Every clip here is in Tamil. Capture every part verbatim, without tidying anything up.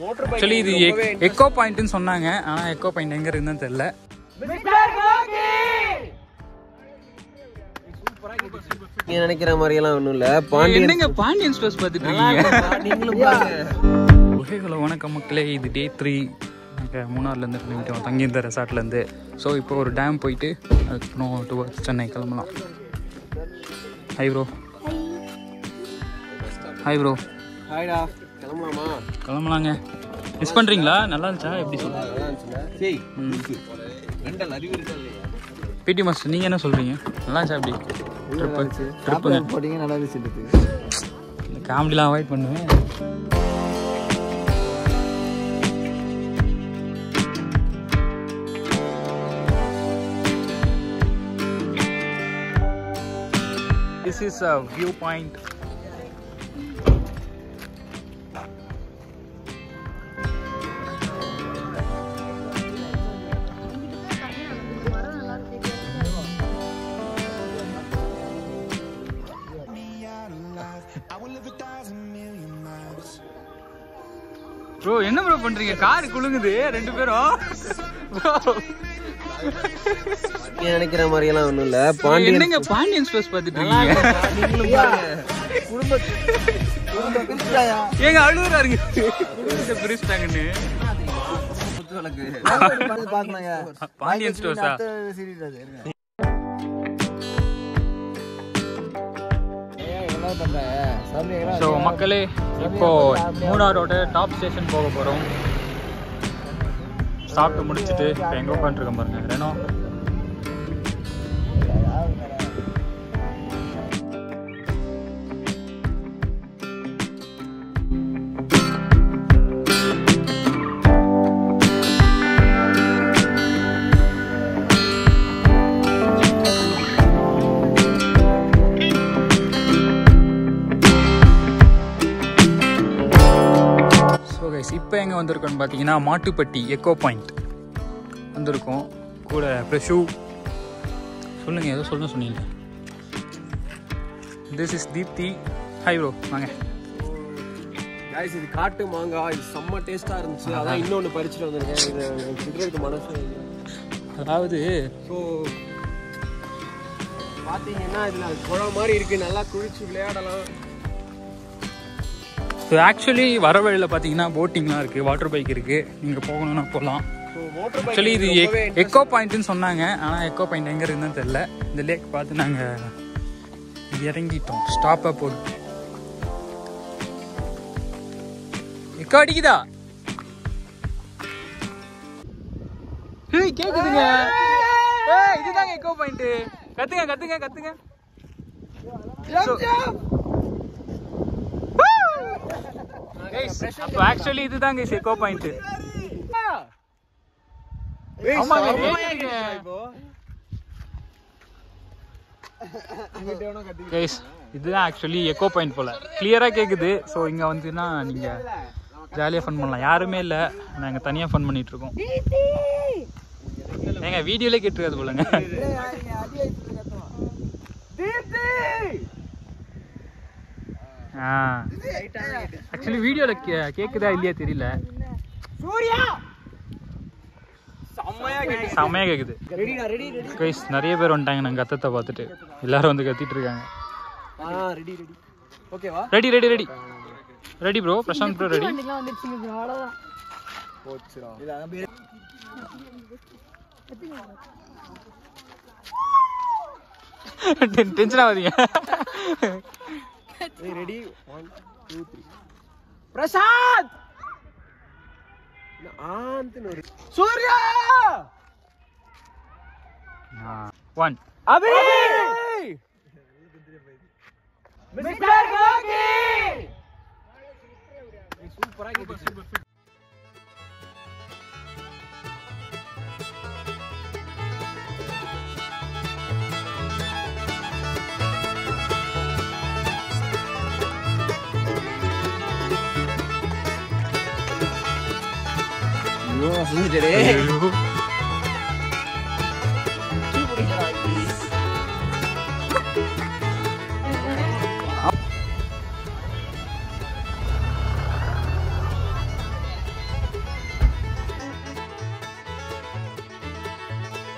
ஆக்சுவலி இது எக்கோ பாயிண்ட்னு சொன்னாங்க. ஆனால் எக்கோ பாயிண்ட் எங்கே இருக்குன்னு தெரியல. நீ நினைக்கிற மாதிரி எல்லாம் ஒண்ணும் இல்ல. பாண்டியன் பாண்டியன் ஸ்டோர்ஸ் பார்த்துட்டு இருக்கீங்க. ஹலோ வணக்கம் மக்களே, இது டே த்ரீ. நாங்கள் மூணார்லேருந்து கிளம்பிட்டோம் தங்கியிருந்த ரெசார்ட்லேருந்து. ஸோ இப்போ ஒரு டேம் போயிட்டு அதுக்கப்புறம் டுவர்ட்ஸ் சென்னை கிளம்பலாம். Hi bro. Hi bro. ஹாய்டா. கிளம்பலாமா? கிளம்பலாங்க. மிஸ் பண்ணுறீங்களா? நல்லா இருந்துச்சா? எப்படி சொல்லுங்க. பிடி மாஸ்டர் நீங்கள் என்ன சொல்கிறீங்க? நல்லா இருந்துச்சா? எப்படி ட்ரிப்பு ட்ரிப்புங்க போட்டிங்க? நல்லா இருந்துச்சு. இந்த காமெடிலாம் அவாய்ட் பண்ணுவேன். This is a viewpoint. Bro என்ன ப்ரோ பண்றீங்க? கார் குலுங்குது ரெண்டு பேரும். நீ நினைக்கிற மாதிரி எல்லாம் ஒண்ணும் இல்ல. பாண்டியன் என்னங்க பாண்டியன் ஸ்டோர்ஸ் பார்த்துட்டு இருக்கீங்க? ஏங்க அழுகுறாருங்க குடும்பத்தை பிரிச்சிட்டாங்கன்னு. பாண்டியன் ஸ்டோர்ஸா? ஸோ மக்களே, இப்போ மூணாரோட டாப் ஸ்டேஷன் போக போகிறோம். சாப்பிட்டு முடிச்சுட்டு இப்போ எங்கே உட்காந்துருக்கோம் பாருங்க, ரெனோ. இப்போ எங்கே வந்திருக்கோன்னு பார்த்தீங்கன்னா மாட்டுப்பட்டி எக்கோ பாயிண்ட் வந்திருக்கோம். கூட ப்ரெஷு சொல்லுங்கள், ஏதோ சொல்ல சொன்னீங்க. This is Deepti. Hi bro. வாங்க. गाइस இது காட்டு மாங்காய். இது செம்ம டேஸ்டா இருந்துச்சு. அதான் இன்னொன்னு பறிச்சிட்டு வந்திருக்கேன். இது குடிக்கிறதுக்கு மனசு. அதாவது ஸோ பார்த்தீங்கன்னா இதில் குளம் மாதிரி இருக்குது. நல்லா குளிச்சு விளையாடலாம். ஸோ ஆக்சுவலி வர வழியில் பார்த்தீங்கன்னா போட்டிங்லாம் இருக்குது, வாட்டர் பைக் இருக்குது. நீங்கள் போகணுன்னா போகலாம். ஆக்சுவலி இது எக்கோ பாயிண்ட்டுன்னு சொன்னாங்க. ஆனால் எக்கோ பாயிண்ட் எங்கே இருக்குன்னு தெரியல. இந்த லேக் பார்த்து நாங்கள் இறங்கிட்டோம். ஸ்டாப்பாக போட்டு எக்கோ அடிக்குதா? கேக்குதுங்க. இதுதாங்க எக்கோ பாயிண்ட். கத்துங்க கத்துங்க கத்துங்க. அப்போ ஆக்சுவலி இதுதான் கைஸ் எக்கோ பாயிண்ட். கைஸ் இதுதான் ஆக்சுவலி எக்கோ பாயிண்ட் போல. கிளியரா கேக்குது. ஸோ இங்க வந்துன்னா நீங்க ஜாலியா ஃபன் பண்ணலாம். யாருமே இல்லை, நாங்க தனியா ஃபன் பண்ணிட்டு இருக்கோம். ஏங்க வீடியோல கேட்டுருக்காது போலங்க. ஆக்சுவலி வீடியோல கேக்குதா இல்லையா தெரியல. செம்மையா கேக்குது. கைஸ் நிறைய பேர் வந்துட்டாங்க நாங்க கத்தத்தை பார்த்துட்டு. எல்லாரும் வந்து கத்திட்டு இருக்காங்க. Ready ready ready ready bro. Prashanth bro ready. Tension ஆகாதீங்க. Ready one two three. Prashanth ஆந்தனோரி சூர்யா ஒன் அபி மிஸ்டர் கோகி. சூப்பரா கேக்குது. ஐயோ சுந்தரே.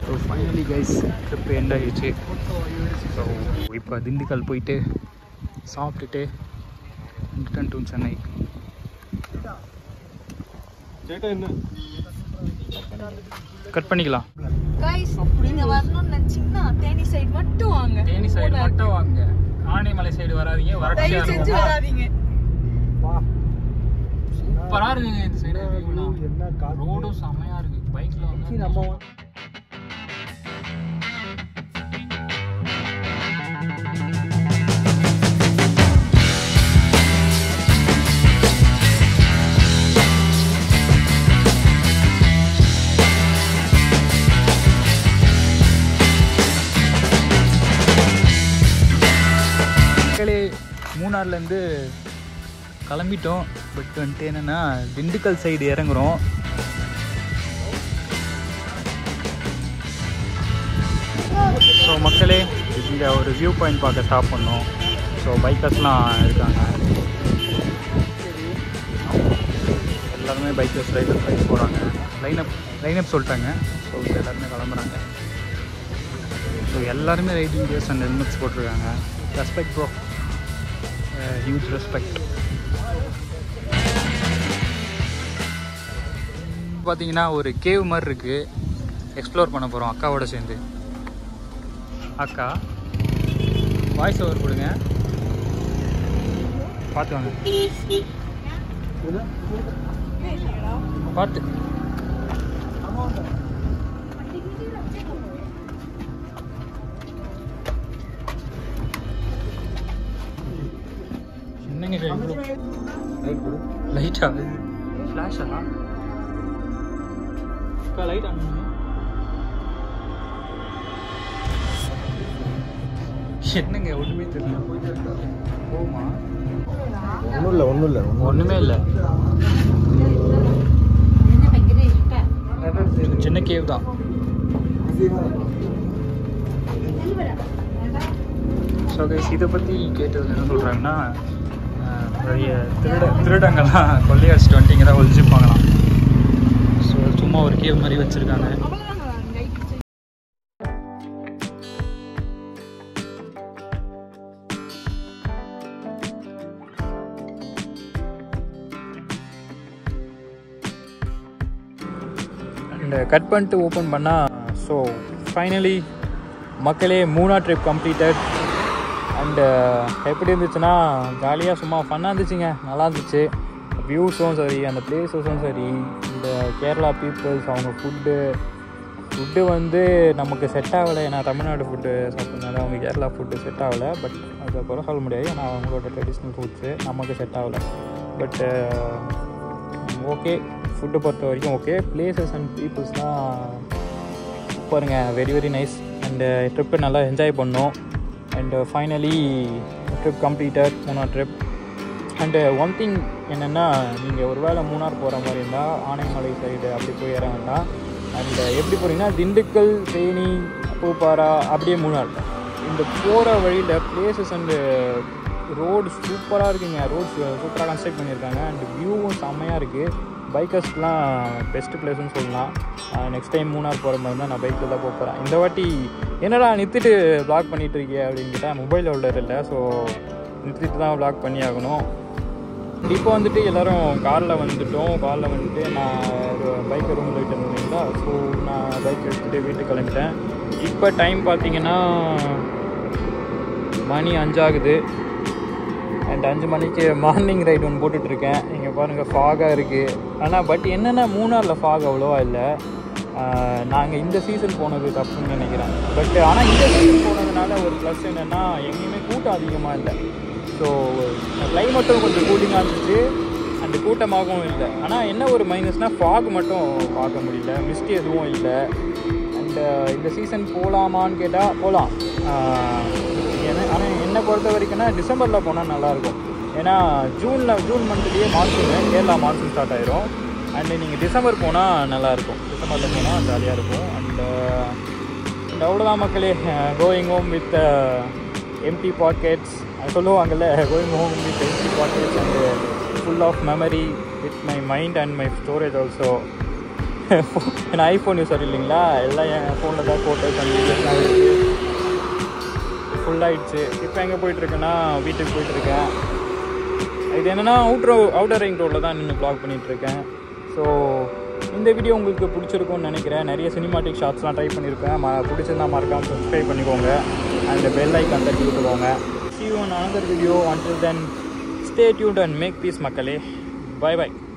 So finally guys trip end ஆகிடுச்சு. ஸோ இப்போ திண்டுக்கல் போயிட்டு சாப்பிட்டுட்டு ரிட்டர்ன் டு சென்னை. கட் பண்ணிக்கலாம். गाइस நீங்க வரணும்னு நினைச்சீங்கன்னா தேனி சைடு மட்டும் வாங்க. தேனி சைடு மட்டும் வாங்க. ஆனைமலை சைடு வராதீங்க. வரட்சியா செஞ்சு வராதீங்க. வா. சூப்பரா இருக்குங்க இந்த சைடு. என்ன ரோடும் செமையா இருக்கு. பைக்ல வந்து நம்ம மூணார்லேருந்து கிளம்பிட்டோம். பட் வந்துட்டு என்னென்னா திண்டுக்கல் சைடு இறங்குறோம். ஸோ மக்களே இங்கே ஒரு வியூ பாயிண்ட் பார்க்க ஸ்டாப் பண்ணோம். ஸோ பைக்கர்ஸ்லாம் இருக்காங்க. எல்லாருமே பைக்கர்ஸ் ரைடர்ஸ் பைக் போகிறாங்க. லைனப் லைனப் சொல்லிட்டாங்க. ஸோ இப்போ எல்லாருமே கிளம்புறாங்க. ஸோ எல்லாருமே ரைடிங் கியர்ஸ் அண்ட் ஹெல்மெட்ஸ் போட்டிருக்காங்க. Respect bro, huge respect. பார்த்தீங்கன்னா ஒரு கேவ் மாதிரி இருக்குது. எக்ஸ்ப்ளோர் பண்ண போகிறோம் அக்காவோட சேர்ந்து. அக்கா வாய்ஸ் ஓவர் கொடுங்க. பார்த்து வாங்க. பார்த்து என்னங்க லைட்டா ஃப்ளாஷா லைட் ஆன் என்னங்க ஒன்றுமே தெரியல. போமா ஒன்றும் இல்லை ஒன்றும் இல்லை ஒன்றுமே இல்லை. சின்ன கேவ் தான். ஸோ கைஸ் இதை பற்றி கேட்டது என்ன சொல்கிறாங்கன்னா, நிறைய திருட திருடங்கள்லாம் கொள்ளையடிச்சிட்டு வந்துட்டு தான் ஒழிச்சுப்பாங்களாம். ஸோ சும்மா ஒரு கேவ் மாதிரி வச்சுருக்காங்க. அண்ட் கட் பண்ணிட்டு ஓப்பன் பண்ணால் ஸோ ஃபைனலி மக்களே மூணார் ட்ரிப் கம்ப்ளீட்டட். அண்டு எப்படி இருந்துச்சுன்னா ஜாலியாக சும்மா ஃபன்னாக இருந்துச்சுங்க. நல்லா இருந்துச்சு. வியூஸும் சரி, அந்த பிளேஸஸும் சரி, இந்த கேரளா பீப்புள்ஸ், அவங்க ஃபுட்டு ஃபுட்டு வந்து நமக்கு செட் ஆகலை. ஏன்னா தமிழ்நாடு ஃபுட்டு சாப்பிட்றதுனால அவங்க கேரளா ஃபுட்டு செட் ஆகலை. பட் அதை குறை சொல்ல முடியாது. ஏன்னா அவங்களோட ட்ரெடிஷ்னல் ஃபுட்ஸு நமக்கு செட் ஆகலை. பட்டு ஓகே, ஃபுட்டு பொறுத்த வரைக்கும் ஓகே. பிளேசஸ் அண்ட் பீப்புள்ஸ்லாம் சூப்பருங்க. Very very nice. And trip நல்லா என்ஜாய் பண்ணோம். And finally trip completed Munnar trip. And one thing என்னென்னா, நீங்கள் ஒரு வேளை மூணார் போகிற மாதிரி இருந்தால் ஆனைமலை சைடு அப்படி போய் இற வேண்டாம். அண்டு எப்படி போகிறீங்கன்னா திண்டுக்கல், தேனி, பூப்பாரா அப்படியே மூணார். இந்த போகிற வழியில் பிளேசஸ் அண்டு ரோடு சூப்பராக இருக்குங்க. ரோட்ஸ் சூப்பராக கன்ஸ்ட்ரக்ட் பண்ணியிருக்காங்க. அண்டு வியூவும் செம்மையாக இருக்குது. பைக்கர்ஸ்க்குலாம் பெஸ்ட்டு பிளேஸ்ன்னு சொல்லலாம். நெக்ஸ்ட் டைம் மூணார் போகிற மாதிரி தான் நான் பைக்கில் தான் போக போகிறேன். இந்த வாட்டி என்னடா நிறுத்திட்டு வ்ளாக் பண்ணிகிட்டு இருக்கே அப்படின்னு கேட்டால் மொபைல் ஹோல்டர் இல்லை. ஸோ நிறுத்திட்டு தான் வ்ளாக் பண்ணி ஆகணும். இப்போ வந்துட்டு எல்லோரும் காரில் வந்துவிட்டோம். காரில் வந்துட்டு நான் பைக்கை ரூமில் விட்டு இருந்தீங்களா. ஸோ நான் பைக் எடுத்துகிட்டு வீட்டுக்கு கிளம்பிட்டேன். இப்போ டைம் பார்த்தீங்கன்னா மணி அஞ்சாகுது. அண்ட் அஞ்சு மணிக்கு மார்னிங் ரைடு ஒன்று போட்டுட்ருக்கேன். இங்கே பாருங்கள் ஃபாகாக இருக்குது. ஆனால் பட் என்னென்னா மூணாரில் ஃபாக் அவ்வளோவா இல்லை. நாங்கள் இந்த சீசன் போனது தப்புன்னு நினைக்கிறேன். பட் ஆனால் இந்த சீசன் போனதுனால ஒரு ப்ளஸ் என்னென்னா எங்கேயுமே கூட்டம் அதிகமாக இல்லை. ஸோ கிளைமேட்டும் கொஞ்சம் கூலிங்காக இருந்துச்சு. அண்டு கூட்டமாகவும் இல்லை. ஆனால் என்ன ஒரு மைனஸ்னால் ஃபாக் மட்டும் பார்க்க முடியல. மிஸ்ட் எதுவும் இல்லை. அண்டு இந்த சீசன் போகலாமான்னு கேட்டால் போகலாம். ஏன்னா ஆனால் என்னை பொறுத்த வரைக்கும்னா டிசம்பரில் போனால் நல்லாயிருக்கும். ஏன்னா ஜூனில் ஜூன் மந்த்லேயே மான்சூன், கேரளா மான்சூன் ஸ்டார்ட் ஆயிரும். அண்டு நீங்கள் டிசம்பர் போனால் நல்லாயிருக்கும். டிசம்பரில் போனால் ஜாலியாக இருக்கும். அண்டு அண்ட் அவ்வளோதான் மக்களே. Going home with empty pockets சொல்லுவாங்கள்ல, going home with empty pockets and full of memory with my mind and my storage also. ஏன்னா ஐஃபோன் யூஸர் இல்லைங்களா, எல்லாம் என் ஃபோனில் தான் ஃபோட்டோஸ் அந்த ஃபுல்லாகிடுச்சு. இப்போ எங்கே போயிட்டுருக்கேன்னா வீட்டுக்கு போயிட்டுருக்கேன். இது என்னென்னா அவுட்ரோ அவுட்டர் ரிங் ரோடில் தான் நின்று ப்ளாக் பண்ணிகிட்ருக்கேன். ஸோ இந்த வீடியோ உங்களுக்கு பிடிச்சிருக்கும்னு நினைக்கிறேன். நிறைய சினிமாட்டிக் ஷார்ட்ஸ்லாம் ட்ரை பண்ணியிருக்கேன். ம பிடிச்சிருந்தா மறக்காமல் சப்ஸ்கிரைப் பண்ணிக்கோங்க. அந்த பெல் ஐக்கான் தட்டி விட்டுக்கோங்க. See you on another video. Until then, stay tuned and make peace மக்களே. Bye bye.